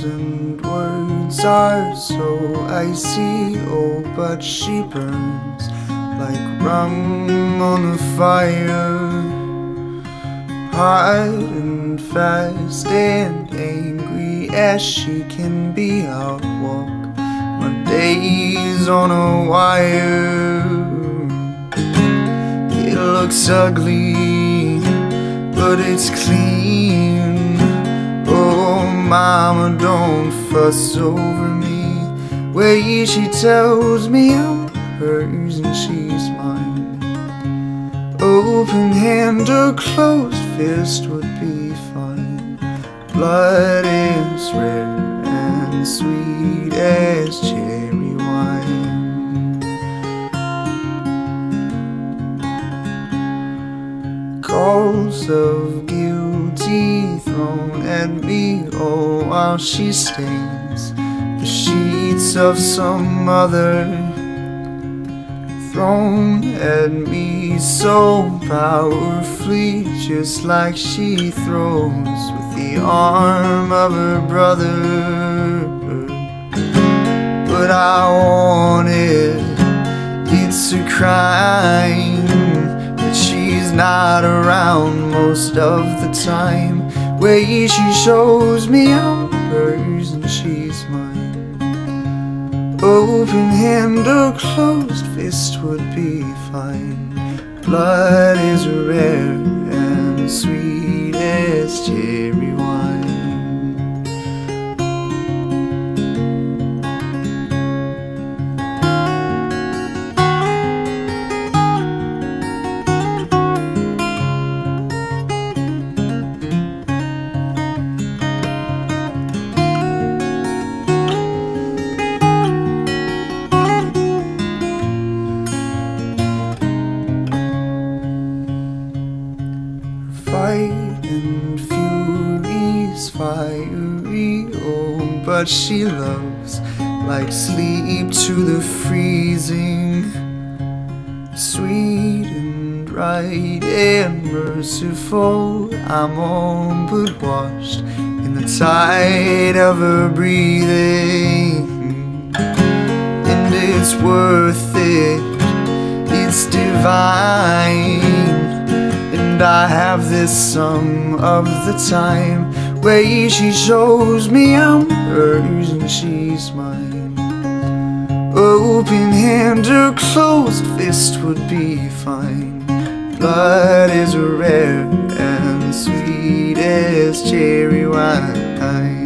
and words are so icy. Oh, but she burns like rum on the fire, hard and fast and angry as she can be. I'll walk my days on a wire. It looks ugly, but it's clean. Oh, mama, don't fuss over me. Wait, she tells me I'm hers and she's mine. Open hand or closed fist would be fine. Blood is rare and sweet as cherry wine. Calls of guilty thrown at me, oh, while she stains the sheets of some other, thrown at me so powerfully, just like she throws with the arm of her brother. But I want it, it's a crime that she's not around most of the time. Way she shows me I'm hers and she's mine. Open hand or closed fist would be fine. Blood is rare and sweet as cherry wine. Fight and fury's fiery, oh, but she loves like sleep to the freezing. Sweet and right and merciful, I'm all but washed in the tide of her breathing. And it's worth it, it's divine. And I have this some of the time. Way she shows me I'm hers and she's mine. Open hand or closed fist would be fine. Blood is rare and sweet as cherry wine.